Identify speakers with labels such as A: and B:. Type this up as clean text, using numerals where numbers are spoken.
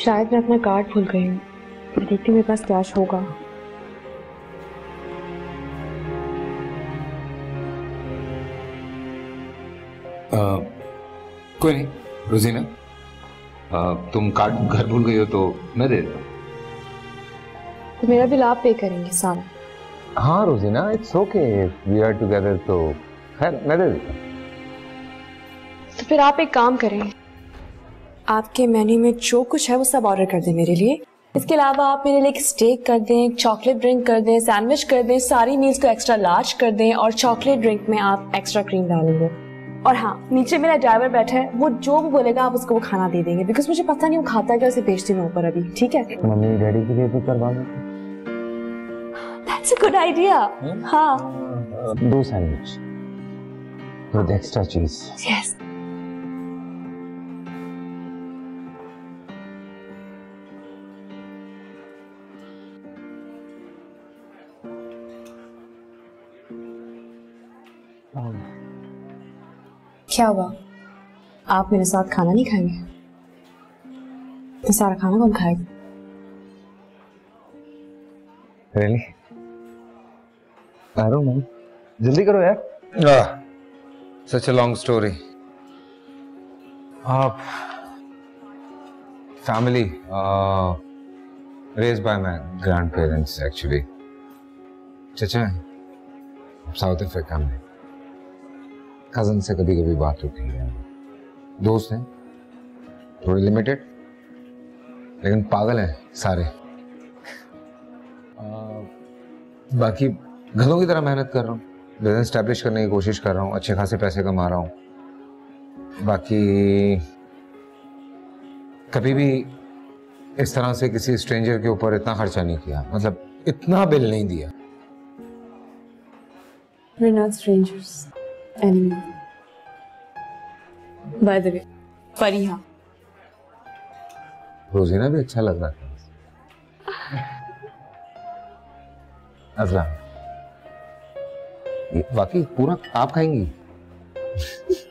A: शायद मैं अपना कार्ड भूल गई हूँ। मैं देखती हूँ मेरे पास कैश होगा।
B: कोई नहीं रोजीना, तुम कार्ड घर भूल गई हो तो मैं दे देता हूँ।
A: तो मेरा बिल आप पे करेंगे सारा?
C: हाँ Rozina, it's okay, we are together, तो खैर मैं दे देता हूँ।
A: तो फिर आप एक काम करें, आपके मेन्यू में जो कुछ है वो सब ऑर्डर कर दें मेरे लिए। इसके अलावा आप मेरे लिए एक स्टेक कर दें, एक चॉकलेट ड्रिंक कर दें, सैंडविच कर दें, सारी मील्स को एक्स्ट्रा लार्ज कर दें और चॉकलेट ड्रिंक में आप एक्स्ट्रा क्रीम डालेंगे। और हाँ, नीचे मेरा ड्राइवर बैठा है, वो जो भी बोलेगा आप उसको वो खाना दे देंगे, बिकॉज मुझे पता नहीं वो खाता क्या, उसे भेजती मैं ऊपर अभी। ठीक है?
C: मम्मी डैडी के लिए भी करवा दो।
A: That's a good idea. हाँ,
C: 2 sandwich with extra cheese.
A: Yes. क्या हुआ? आप मेरे साथ खाना नहीं खाएंगे? तो सारा खाना कौन खाएगा?
C: Really? I don't know. जल्दी करो यार।
B: Such a long story. Family raised by my grandparents actually. चचा साउथ अफ्रीका में, कजन से कभी कभी बात होती है, दोस्त हैं थोड़े लिमिटेड लेकिन पागल हैं सारे। बाकी गधों की तरह मेहनत कर रहा हूँ, बिजनेस स्टैब्लिश करने की कोशिश कर रहा हूँ, अच्छे खासे पैसे कमा रहा हूँ। बाकी कभी भी इस तरह से किसी स्ट्रेंजर के ऊपर इतना खर्चा नहीं किया, मतलब इतना बिल नहीं दिया।
A: We're not strangers anymore. By the way, Fariha.
B: रोजीना भी अच्छा लग रहा था। अजला, वाकई पूरा आप खाएंगी?